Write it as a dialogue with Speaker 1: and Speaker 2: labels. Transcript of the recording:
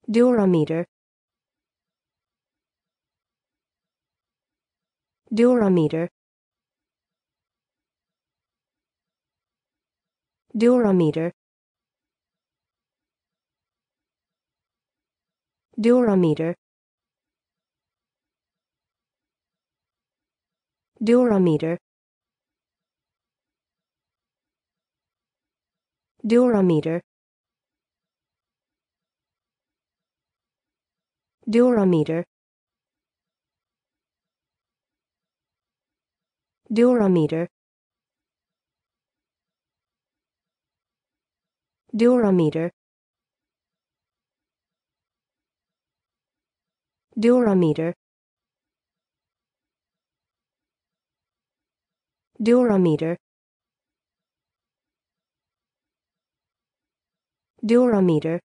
Speaker 1: Durometer. Durometer. Durometer. Durometer. Durometer. Durometer. Durometer. Durometer. Durometer. Durometer. Durometer. Durometer.